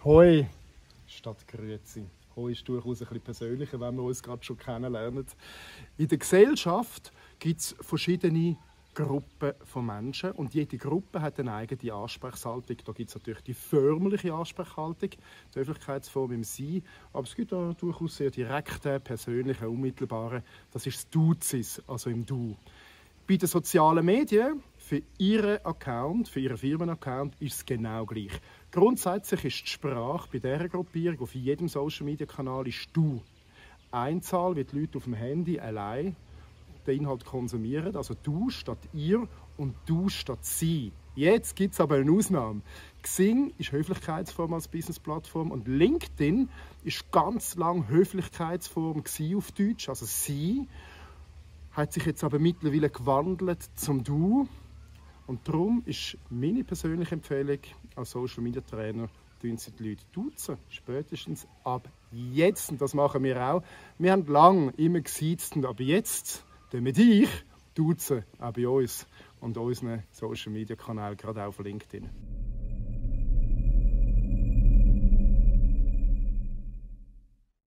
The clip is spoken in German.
Hoi statt Grüezi. Hoi ist durchaus ein bisschen persönlicher, wenn wir uns gerade schon kennenlernen. In der Gesellschaft gibt es verschiedene Gruppen von Menschen und jede Gruppe hat eine eigene Ansprechhaltung. Da gibt es natürlich die förmliche Ansprechhaltung, die Höflichkeitsform im Sie, aber es gibt auch durchaus sehr direkte, persönliche, unmittelbare. Das ist das Duzis, also im Du. Bei den sozialen Medien, für Ihren Account, für Ihren Firmenaccount, ist es genau gleich. Grundsätzlich ist die Sprache bei dieser Gruppierung auf jedem Social-Media-Kanal ist «Du». Einzahl wird die Leute auf dem Handy allein den Inhalt konsumieren, also «Du» statt «Ihr» und «Du» statt «Sie». Jetzt gibt es aber eine Ausnahme. Xing ist Höflichkeitsform als Business-Plattform und LinkedIn ist ganz lang Höflichkeitsform auf Deutsch, also «Sie». Hat sich jetzt aber mittlerweile gewandelt zum «Du». Und darum ist meine persönliche Empfehlung als Social Media Trainer, tun Sie die Leute duzen, spätestens ab jetzt. Und das machen wir auch. Wir haben lange immer gesiezt, aber jetzt tun wir dich duzen, auch bei uns und unseren Social Media Kanälen, gerade auch auf LinkedIn.